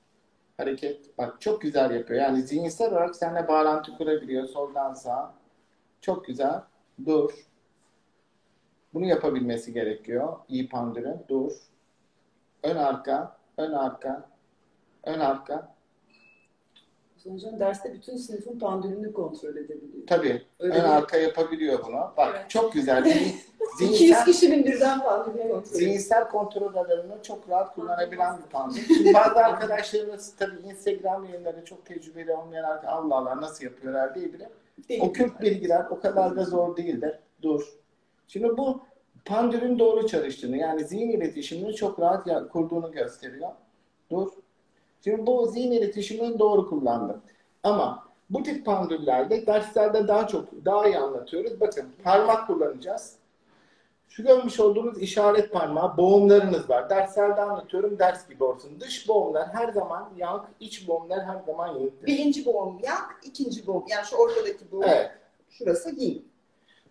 Hareket, bak çok güzel yapıyor. Yani zihinsel olarak seninle bağlantı kurabiliyor, soldan sağa. Çok güzel. Dur. Bunu yapabilmesi gerekiyor. İyi pandürün. Dur. Ön arka, ön arka, ön arka. Hocam derste bütün sınıfın pandülünü kontrol edebiliyor. Tabii. Öyle ön değil. arka yapabiliyor bunu. Bak Evet. çok güzel. Zihin- iki yüz zihinsel, kişinin birden pandülünü kontrol ediyor. zihinsel kontrol alanını çok rahat kullanabilen bir pandül. Şimdi bazı arkadaşlarımız tabii Instagram yayınları çok tecrübeli olmayan arkadaşlar Allah Allah nasıl yapıyorlar diye bile. Değil. Okült bilgiler o kadar da zor değildir. Dur. Şimdi bu pandülün doğru çalıştığını yani zihin iletişimini çok rahat ya- kurduğunu gösteriyor. Dur. Şimdi bu zihin iletişimini doğru kullandım. Ama bu tip pandüllerde derslerde daha çok daha iyi anlatıyoruz. Bakın parmak kullanacağız. Şu görmüş olduğunuz işaret parmağı boğumlarınız var. Derslerde anlatıyorum ders gibi olsun. Dış boğumlar her zaman yank, iç boğumlar her zaman yıktır. Birinci boğum yak, ikinci boğum. Yani şu ortadaki boğum. Evet. Şurası yin.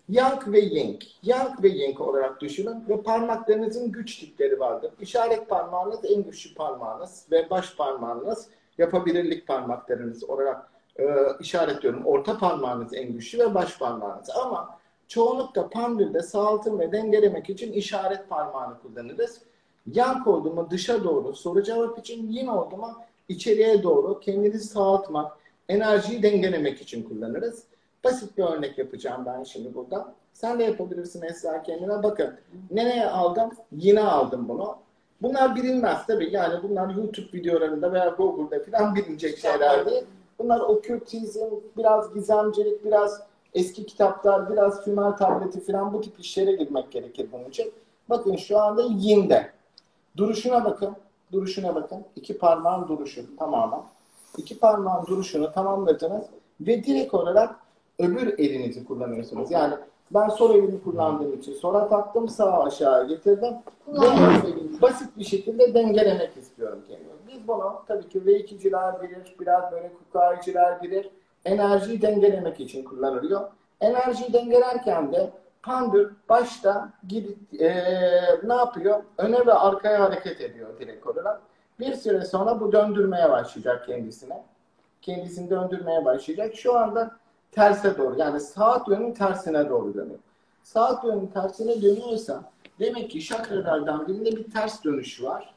Yang ve Yin. Yang ve Yin olarak düşünün ve parmaklarınızın güç tipleri vardır. İşaret parmağınız en güçlü parmağınız ve baş parmağınız yapabilirlik parmaklarınız olarak e, işaretliyorum. Orta parmağınız en güçlü ve baş parmağınız. Ama çoğunlukla pandülde sağaltım ve dengelemek için işaret parmağını kullanırız. Yang oldu mu dışa doğru soru cevap için, Yin oldu mu içeriye doğru kendinizi sağaltmak, enerjiyi dengelemek için kullanırız. Basit bir örnek yapacağım ben şimdi burada. Sen de yapabilirsin Esra kendine. Bakın nereye aldım? Yine aldım bunu. Bunlar bilinmez tabii. Yani bunlar YouTube videolarında veya Google'da falan bilinecek şeyler değil. Bunlar okültizm, biraz gizemcilik, biraz eski kitaplar, biraz Sümer tableti falan bu tip işlere girmek gerekir bunun için. Bakın şu anda Yin'de. Duruşuna bakın. Duruşuna bakın. İki parmağın duruşu tamamen. İki parmağın duruşunu tamamladınız ve direkt olarak öbür elinizi kullanıyorsunuz. Yani ben sol elimi kullandığım için sola taktım, sağa aşağı getirdim. Ve basit bir şekilde dengelemek istiyorum kendimi. Biz bunu tabii ki reikiciler bilir, biraz böyle kukaycılar bilir. Enerjiyi dengelemek için kullanılıyor. Enerjiyi dengelerken de pandül başta gidip ee, ne yapıyor? Öne ve arkaya hareket ediyor direkt olarak. Bir süre sonra bu döndürmeye başlayacak kendisine. Kendisini döndürmeye başlayacak. Şu anda terse doğru, yani saat yönünün tersine doğru dönüyor. Saat yönünün tersine dönüyorsa demek ki şakralardan birinde bir ters dönüş var.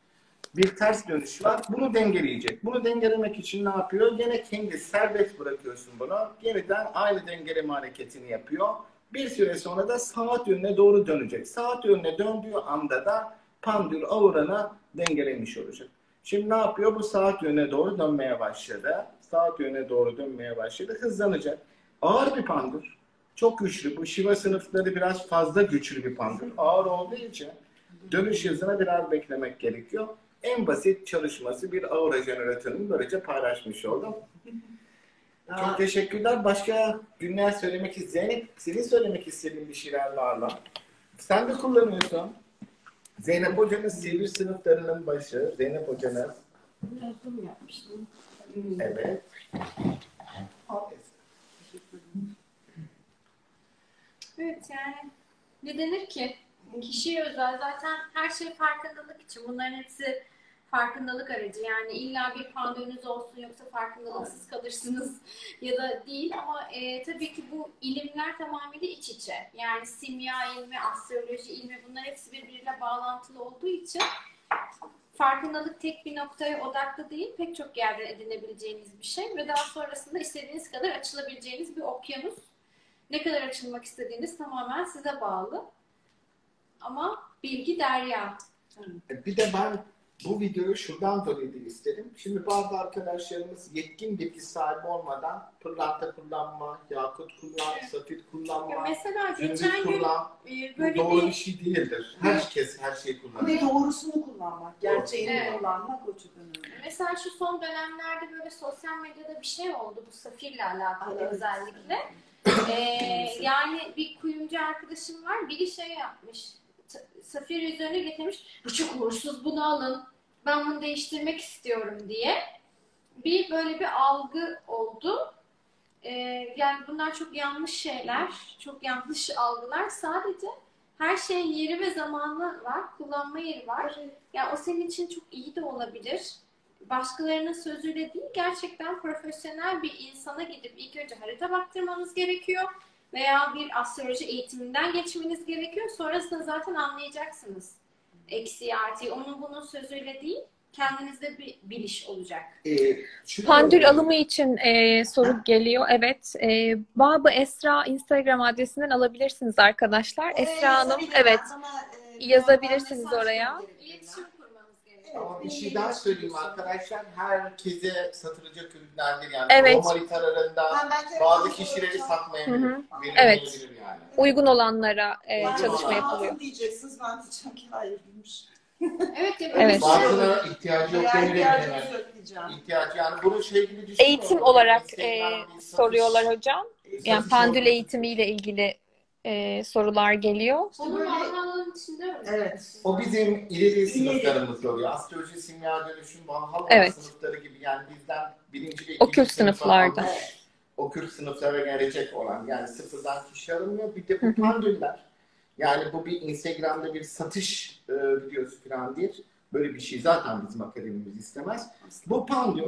Bir ters dönüş var. Bunu dengeleyecek. Bunu dengelemek için ne yapıyor? Gene kendi serbest bırakıyorsun bunu. Yeniden aynı dengeleme hareketini yapıyor. Bir süre sonra da saat yönüne doğru dönecek. Saat yönüne döndüğü anda da pandül auranı dengelemiş olacak. Şimdi ne yapıyor? Bu saat yönüne doğru dönmeye başladı. Saat yönüne doğru dönmeye başladı. Hızlanacak. Ağır bir pandül. Çok güçlü. Bu Shiva sınıfları biraz fazla güçlü bir pandül. Ağır olduğu için dönüş hızına biraz beklemek gerekiyor. En basit çalışması bir aura jeneratörünü böylece paylaşmış oldum. Çok teşekkürler. Başka günler söylemek isteyen, Zeynep, senin söylemek istediğin bir şeyler var mı? Sen de kullanıyorsun. Zeynep Hoca'nın sivri sınıflarının başı. Zeynep Hoca'nın. Yazdım yapmıştım. Evet. Evet yani ne denir ki? Kişiye özel zaten her şey farkındalık için. Bunların hepsi farkındalık aracı. Yani illa bir pandönüz olsun yoksa farkındalıksız kalırsınız ya da değil ama e, tabii ki bu ilimler tamamıyla iç içe. Yani simya ilmi, astroloji ilmi bunlar hepsi birbiriyle bağlantılı olduğu için farkındalık tek bir noktaya odaklı değil, pek çok yerde edinebileceğiniz bir şey ve daha sonrasında istediğiniz kadar açılabileceğiniz bir okyanus. Ne kadar açılmak istediğiniz tamamen size bağlı. Ama bilgi derya. Bir de ben bu videoyu şuradan dolayı istedim. Şimdi bazı arkadaşlarımız yetkin bilgi sahibi olmadan pırlanta kullanma, yakut kullan, safir kullanma, Ya mesela zümrüt geçen gün kullan. e, Bu böyle doğru bir bir şey değildir. Herkes her şeyi kullanır. Ve doğrusunu kullanmak, gerçeğini Evet. kullanmak o çok önemli. mesela şu son dönemlerde böyle sosyal medyada bir şey oldu bu safirle alakalı Evet. özellikle. Ee, yani bir kuyumcu arkadaşım var, biri şey yapmış, t- safir üzerine getirmiş, bu çok uğursuz bunu alın, ben bunu değiştirmek istiyorum diye bir böyle bir algı oldu. Ee, yani bunlar çok yanlış şeyler, çok yanlış algılar. Sadece her şeyin yeri ve zamanı var, kullanma yeri var. Yani o senin için çok iyi de olabilir. Başkalarının sözüyle değil, gerçekten profesyonel bir insana gidip ilk önce harita baktırmanız gerekiyor veya bir astroloji eğitiminden geçmeniz gerekiyor. Sonrasında zaten anlayacaksınız eksiği artıyı. Onun bunun sözüyle değil, kendinizde bir biliş olacak. Ee, şunu- Pandül alımı için e, soru geliyor. Evet. E, Babı Esra Instagram adresinden alabilirsiniz arkadaşlar. Esra Hanım, evet. Yazabilirsiniz oraya. İletişim kurmanız gerekiyor. Ama bir şey daha söyleyeyim arkadaşlar. Herkese satılacak ürünler değil. Yani Evet. doğum haritalarında bazı kişileri satmayabilir. Hı hı. verilmeyebilir yani. Uygun olanlara e, Uygun çalışma olan. yapılıyor. Diyeceksiniz, ben diyeceğim ki hayır demiş. Evet, ya Evet. Bazılarına ihtiyacı yok. Veya denilebilir. ihtiyacınız yok diyeceğim. İhtiyacı yani bunun şey gibi düşünün. Eğitim olarak e, Instagram bir satış- soruyorlar hocam. Yani satış pandül oldu. eğitimiyle ilgili e, sorular geliyor. Onun alanının içinde öyle. Evet. O bizim ileri sınıflarımız oluyor. Astroloji, simya dönüşüm, Valhalla Evet. sınıfları gibi yani bizden birinci ve ikinci Okült sınıfa sınıflarda. almış o kürk sınıflara gelecek olan, yani sıfırdan kişi alınmıyor. Bir de bu pandüller, yani bu bir Instagram'da bir satış e, videosu falan değil. Böyle bir şey zaten bizim akademimiz istemez. Bu pandül,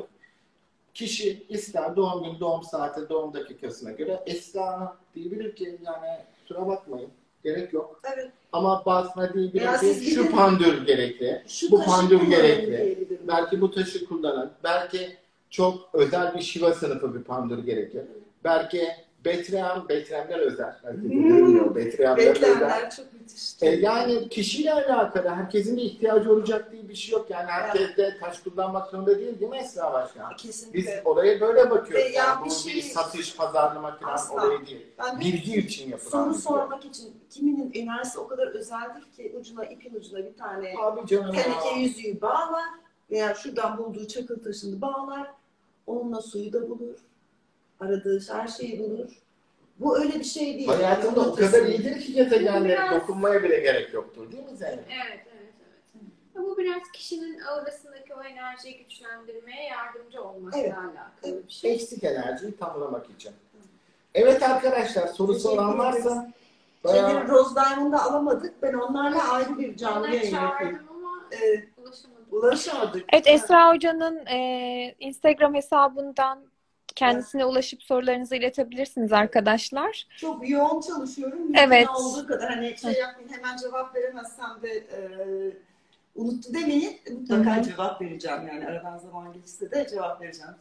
kişi ister doğum günü, doğum saati, doğum dakikasına göre Esra diyebilir ki yani kusura bakmayın, gerek yok. Evet. Ama bazısına diyebilir Ya ki siz şu gidin, pandül gerekli, şu bu taşı pandül kullanın gerekli. diyebilirim. Belki bu taşı kullanın, belki çok özel bir şiva sınıfı bir pandül gerekir. Belki Betlehem, Betlehemler özel. Belki bilmiyorum, Betlehemler özel. Beklenenler çok müthiş. E, yani kişiyle alakalı, herkesin de ihtiyacı olacak diye bir şey yok. Yani herkes de taş kullanmak zorunda değil değil mi Esra Başkan? Kesinlikle. Biz olaya böyle bakıyoruz. E, ya yani bir bu şey- bir satış, pazarlama falan Asla. olayı değil. Ben bir Bilgi için yapılan soru bir şey. sormak için kiminin enerjisi o kadar özeldir ki ucuna, ipin ucuna bir tane Abi canım teneke ya. yüzüğü bağlar veya şuradan bulduğu çakıl taşını bağlar. Onunla suyu da bulur. Aradığı her şeyi bulur. Bu öyle bir şey değil. Hayatında Yani o kadar ötesi. iyidir ki gezegenlere Biraz- dokunmaya bile gerek yoktur değil mi Zeynep? Evet, evet, evet. Ya bu biraz kişinin aurasındaki o enerjiyi güçlendirmeye yardımcı olmasıyla Evet. alakalı bir şey. Eksik enerjiyi tamamlamak için. Evet arkadaşlar, sorusu Teşekkür olan varsa ederiz. bayağı... Şeyleri Rose Diamond'da alamadık. Ben onlarla ayrı bir canlı Onları yayın yapayım. çağırdım ama Ee, ulaşamadım. ulaşamadık. Evet, Esra Hoca'nın e, Instagram hesabından kendisine ulaşıp sorularınızı iletebilirsiniz arkadaşlar. Çok yoğun çalışıyorum. Mümkün Evet. olduğu kadar hani şey yapmayın, hemen cevap veremezsem de e, unuttu demeyin. Mutlaka Hı hı. cevap vereceğim yani. Aradan zaman geçse de cevap vereceğim.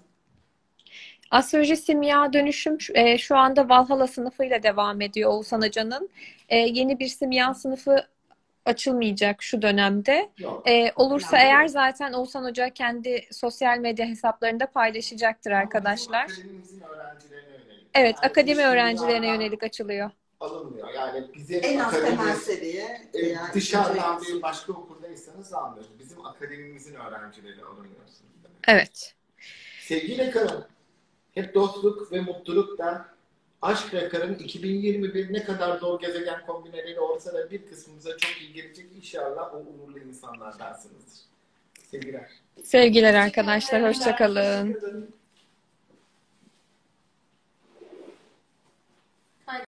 Astroloji Simya Dönüşüm e, şu anda Valhalla sınıfıyla devam ediyor Oğuzhan Hoca'nın. E, yeni bir simya sınıfı açılmayacak şu dönemde. Yok. E, olursa Yani- eğer zaten Oğuzhan Hoca kendi sosyal medya hesaplarında paylaşacaktır arkadaşlar. Ama bizim akademimizin öğrencilerine yönelik. Evet, Yani akademi dış öğrencilerine dünyadan yönelik açılıyor. alınmıyor. Yani bizim En az temel akademimiz seviye. e, yani dışarıdan ikinci- bir başka okuldaysanız almıyoruz. Bizim akademimizin öğrencileri alınıyorsunuz. Evet. Sevgiyle kalın. Hep dostluk ve mutlulukla aşk ve karın iki bin yirmi bir ne kadar zor gezegen kombineleri olsa da bir kısmımıza çok iyi gelecek. İnşallah o uğurlu insanlardansınızdır. Sevgiler. Sevgiler arkadaşlar, hoşça kalın. Hoşça kalın.